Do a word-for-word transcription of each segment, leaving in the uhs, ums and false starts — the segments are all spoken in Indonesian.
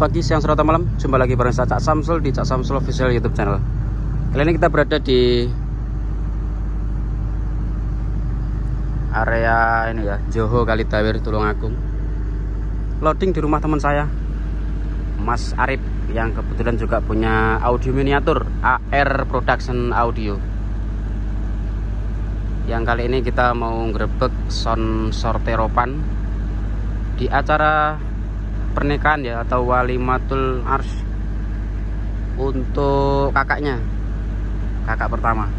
pagi, siang, sore, atau malam. Jumpa lagi bareng saya Cak Samsul di Cak Samsul Official YouTube channel. Kali ini kita berada di area ini ya, Johor Kalitawir, Tulungagung. Loading di rumah teman saya, Mas Arif, yang kebetulan juga punya audio miniatur A R Production Audio. Yang kali ini kita mau ngrebek sound sorteropan di acara pernikahan ya, atau walimatul ars untuk kakaknya, kakak pertama,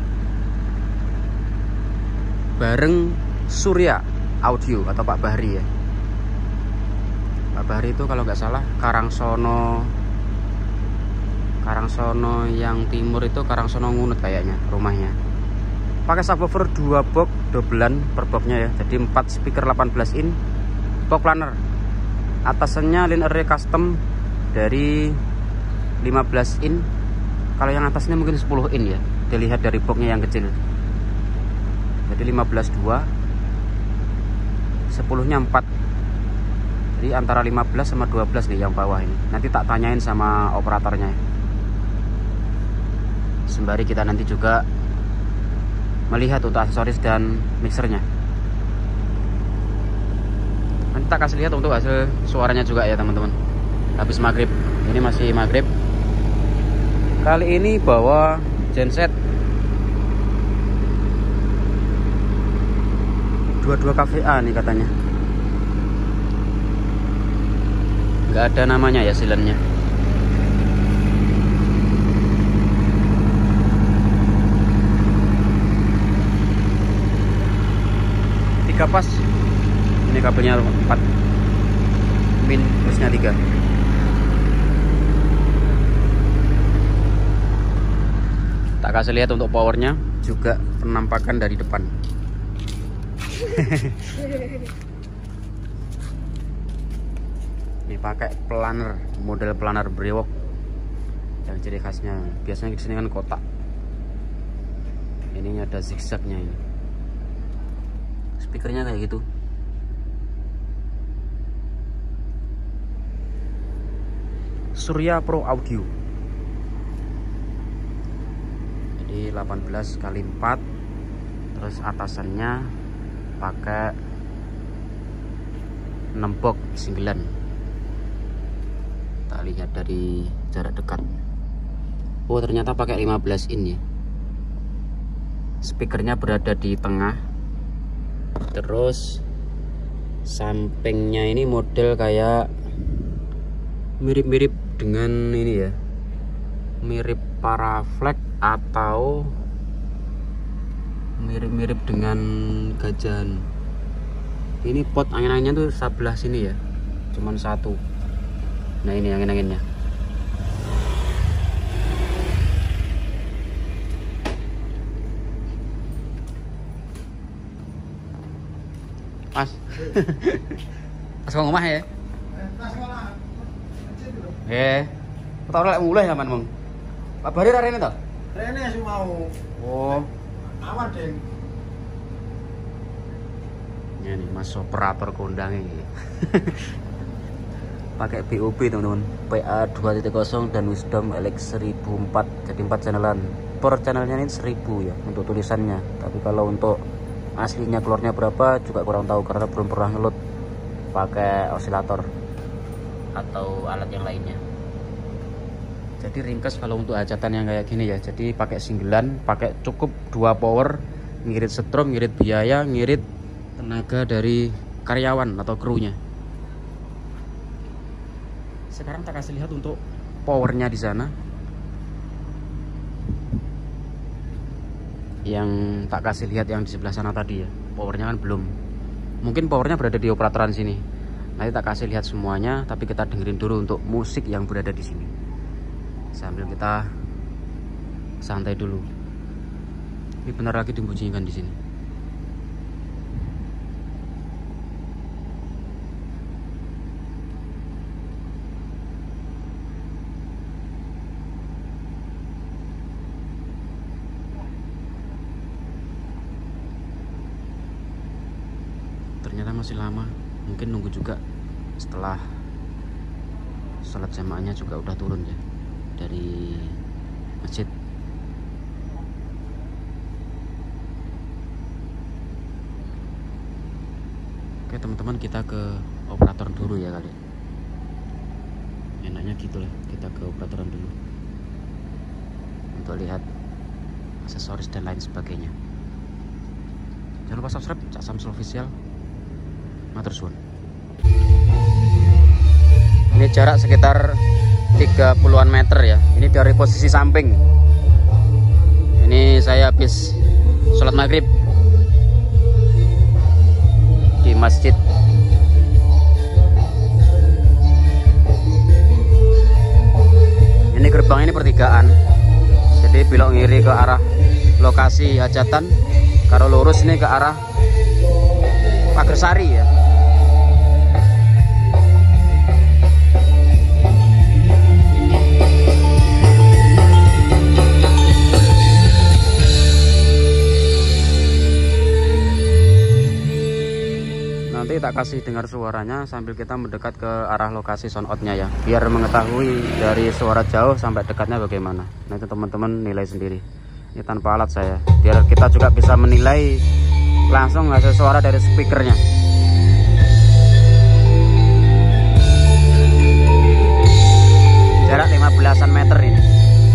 bareng Surya Audio atau Pak Bahri ya. Pak Bahri itu kalau nggak salah Karangsono, Karangsono yang timur itu Karangsono Ngunut kayaknya rumahnya. Pakai subwoofer dua box dobelan per boxnya ya, jadi empat speaker delapan belas in, box planner. Atasannya line array custom dari lima belas in. Kalau yang atasnya mungkin sepuluh in ya, dilihat dari boxnya yang kecil. Jadi lima belas dua, sepuluhnya empat. Jadi antara lima belas sama dua belas nih yang bawah ini. Nanti tak tanyain sama operatornya. Sembari kita nanti juga melihat untuk aksesoris dan mixernya. Nanti tak kasih lihat untuk hasil suaranya juga ya teman-teman. Habis maghrib, ini masih maghrib. Kali ini bawa genset dua puluh dua K V A nih katanya. Nggak ada namanya ya silennya. Tiga pas. Ini kabelnya empat, min plusnya tiga. Tak kasih lihat untuk powernya, juga penampakan dari depan. Ini pakai planner, model planner brewok yang ciri khasnya. Biasanya di sini kan kotak, ini ada zigzagnya ini. Speakernya kayak gitu. Surya Pro Audio. Jadi delapan belas kali empat. Terus atasannya pakai enam box singlean. Tak lihat dari jarak dekat. Oh, ternyata pakai lima belas in ya. Speakernya berada di tengah. Terus sampingnya ini model kayak mirip-mirip dengan ini ya, mirip Paraflex atau mirip-mirip dengan gajahan. Ini pot angin-anginnya tuh sebelah sini ya, cuman satu. Nah ini angin-anginnya. Mas, pas kau ngomah ya? Eh, tau lek mulai sampean mong. Pak Bahri rene to? Rene sing mau. Oh. Awan, Deng. Ya nih Mas operator kondang ini. Pakai B O B teman-teman, P A dua titik nol dan Wisdom L X seribu empat, jadi empat channelan. Per channelnya ini seribu ya untuk tulisannya. Tapi kalau untuk aslinya keluarnya berapa juga kurang tahu karena belum pernah ngelut pakai osilator atau alat yang lainnya. Jadi ringkas kalau untuk hajatan yang kayak gini ya. Jadi pakai singgelan, pakai cukup dua power, ngirit setrum, ngirit biaya, ngirit tenaga dari karyawan atau krunya. Sekarang tak kasih lihat untuk powernya di sana. Yang tak kasih lihat yang di sebelah sana tadi ya. Powernya kan belum. Mungkin powernya berada di operatoran sini. Nanti tak kasih lihat semuanya, tapi kita dengerin dulu untuk musik yang berada di sini. Sambil kita santai dulu. Ini benar lagi dibunyikan di sini. Ternyata masih lama, mungkin nunggu juga setelah sholat jamaahnya juga udah turun ya dari masjid. Oke teman-teman, kita ke operator dulu ya kali. Enaknya gitulah, kita ke operatoran dulu untuk lihat aksesoris dan lain sebagainya. Jangan lupa subscribe Cak Samsul Official. Matur suwun. Ini jarak sekitar tiga puluhan meter ya. Ini dari posisi samping. Ini saya habis sholat maghrib di masjid. Ini gerbang ini pertigaan. Jadi belok ngiri ke arah lokasi hajatan, kalau lurus ini ke arah Pagersari ya. Nanti tak kasih dengar suaranya sambil kita mendekat ke arah lokasi sound out-nya ya, biar mengetahui dari suara jauh sampai dekatnya bagaimana. Nah itu teman-teman nilai sendiri. Ini tanpa alat saya, biar kita juga bisa menilai langsung hasil suara dari speakernya. Jarak lima belasan meter ini.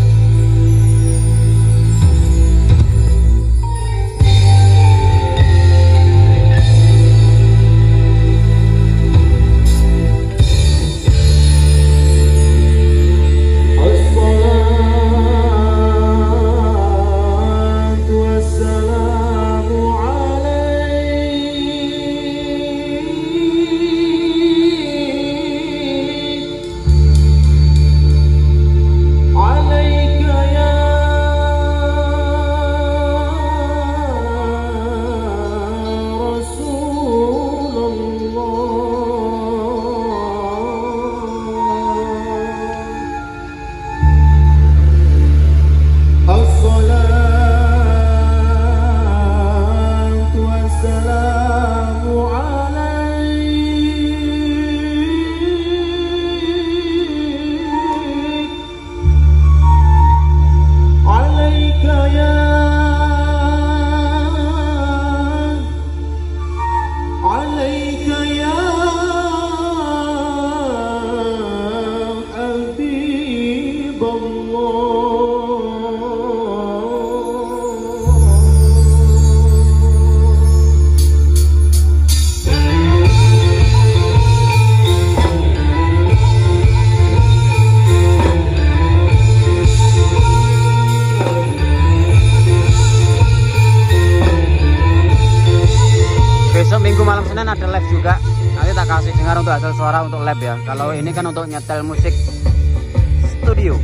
Ada live juga, nanti tak kasih dengar untuk hasil suara untuk live ya. Kalau ini kan untuk nyetel musik studio,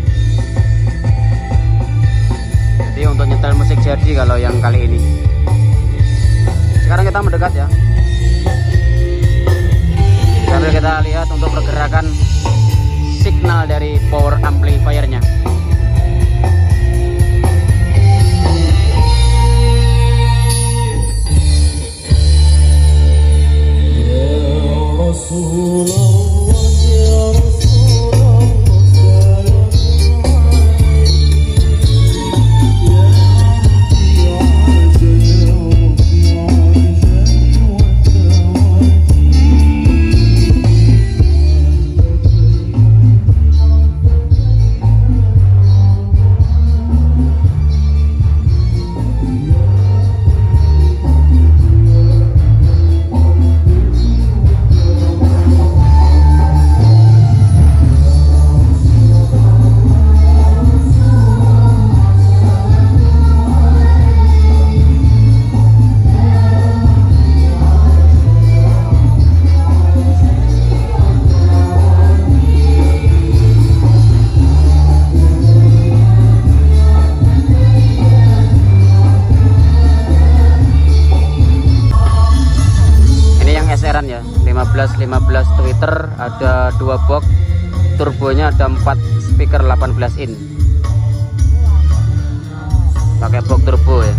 jadi untuk nyetel musik jadi kalau yang kali ini. Sekarang kita mendekat ya, sambil kita lihat untuk pergerakan signal dari power amplifiernya. Ya lima belas lima belas tweeter, ada dua box turbonya, ada empat speaker delapan belas in, pakai box turbo ya.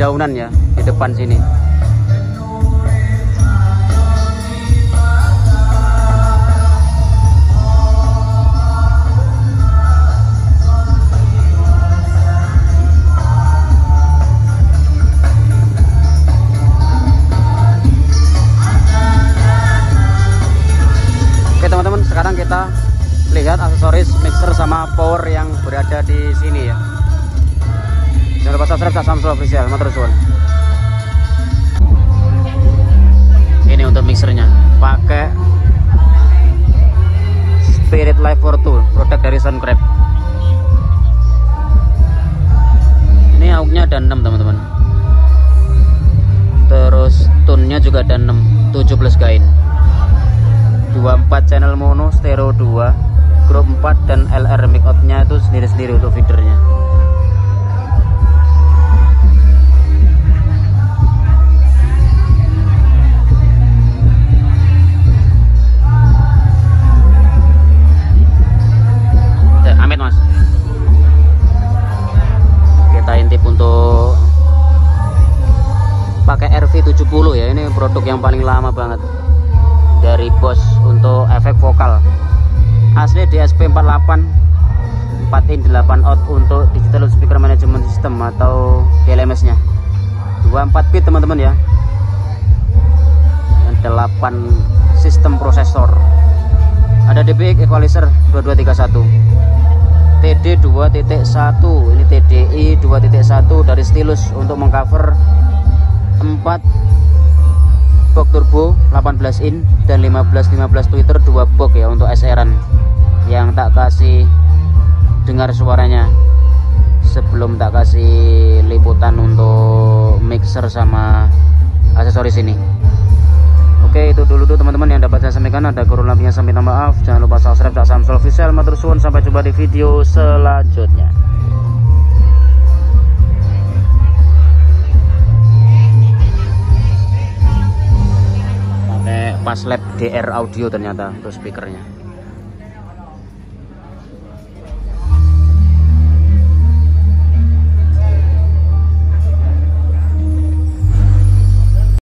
dedaunan ya di depan sini. Oke teman-teman, sekarang kita lihat aksesoris mixer sama power yang berada di sini ya. Jangan lupa subscribe Cak Samsul Official, matur suwun. Ini untuk mixernya, pakai Spirit Live for Tool, produk dari Soundcraft. Ini auknya ada enam teman-teman. Terus tune-nya juga ada enam, tujuh plus gain. dua puluh empat channel mono, stereo dua, group empat, dan L R mic out-nya itu sendiri-sendiri untuk feedernya. Eh, amit mas, kita intip untuk pakai R V tujuh puluh ya. Ini produk yang paling lama banget dari Boss untuk efek vokal. Asli D S P empat puluh delapan, empat in delapan out untuk digital speaker management system atau D L M S nya. dua puluh empat bit teman-teman ya. Dan delapan sistem prosesor. Ada D B X equalizer dua dua tiga satu. T D dua titik satu, ini T D I dua titik satu dari Stylus untuk mengcover empat box turbo delapan belas in dan lima belas lima belas tweeter dua box ya untuk S R-an. Yang tak kasih dengar suaranya sebelum tak kasih liputan untuk mixer sama aksesoris ini. Oke, itu dulu tuh teman-teman yang dapat saya sampaikan. Ada kurang lebihnya saya minta maaf. Jangan lupa subscribe Cak Samsul Official, matur suwun, sampai jumpa di video selanjutnya. Pas lab D R audio ternyata untuk speakernya.